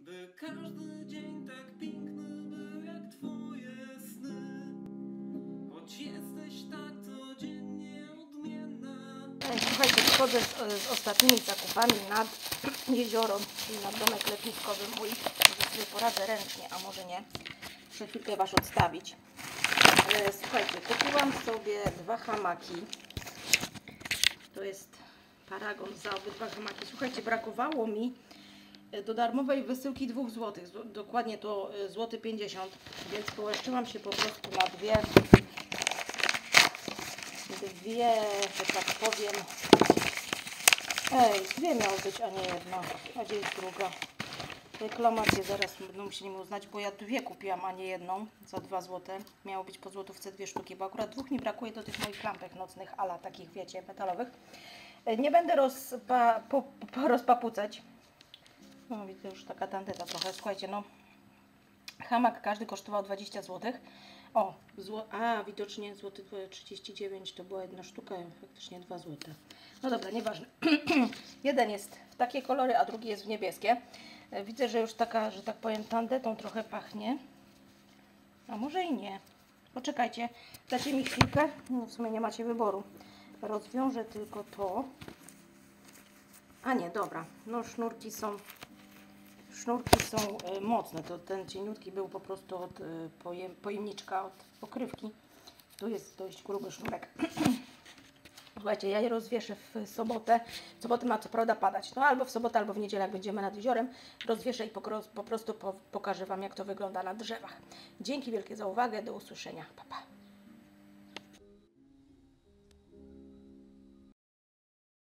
By każdy dzień tak piękny był jak twoje sny. Choć jesteś tak codziennie odmienna. Słuchajcie, wchodzę z ostatnimi zakupami nad jezioro, czyli nad domek letniskowy mój. Może sobie poradzę ręcznie, a może nie. Muszę chwilkę Was odstawić. Słuchajcie, kupiłam sobie 2 hamaki. To jest paragon za obydwa hamaki. Słuchajcie, brakowało mi do darmowej wysyłki 2 zł. Dokładnie to złoty 50 zł, więc połaszczyłam się po prostu na dwie, że tak powiem. Dwie miało być, a nie jedna. A gdzie jest druga? Reklamację zaraz będą musieli mi uznać, bo ja 2 kupiłam, a nie jedną za 2 zł. Miało być po złotówce 2 sztuki, bo akurat 2 mi brakuje do tych moich lampek nocnych, ala takich, wiecie, metalowych. Nie będę rozpapucać. No widzę, już taka tandeta trochę. Słuchajcie, no hamak każdy kosztował 20 zł. O, widocznie złoty 39 to była jedna sztuka, faktycznie 2 zł. No dobra, nieważne. Jeden jest w takie kolory, a drugi jest w niebieskie. Widzę, że już taka, że tak powiem, tandetą trochę pachnie. A może i nie. Poczekajcie, dacie mi chwilkę. No, w sumie nie macie wyboru. Rozwiążę tylko to. A nie, dobra. No sznurki są mocne. To ten cieniutki był po prostu od pojemniczka, od pokrywki. Tu jest dość gruby sznurek. Słuchajcie, ja je rozwieszę w sobotę. W sobotę ma co prawda padać. No albo w sobotę, albo w niedzielę, jak będziemy nad jeziorem. Rozwieszę i po prostu pokażę Wam, jak to wygląda na drzewach. Dzięki wielkie za uwagę. Do usłyszenia. Pa, pa.